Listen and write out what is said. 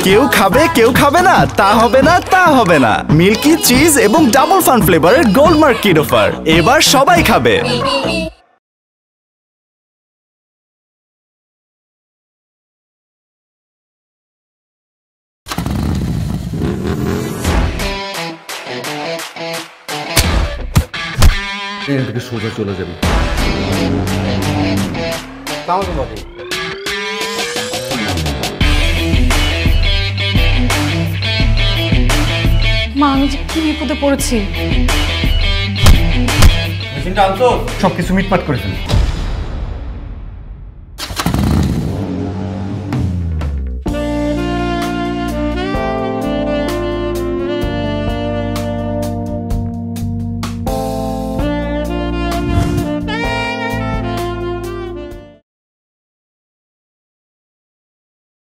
কেউ খাবে না, তা হবে না। মিল্কি চিজ এবং ডাবল ফান ফ্লেভারের গোল্ডমার্ক কিড অফার, এবার সবাই খাবে। এখান থেকে সোজা চলে যাবি। মা, আমি যে কি বিপদে পড়েছি। সবকিছু মিটমাট করে ফেলি।